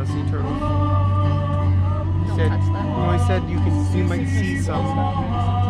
sea turtles. Don't touch them. No, he said you might see some.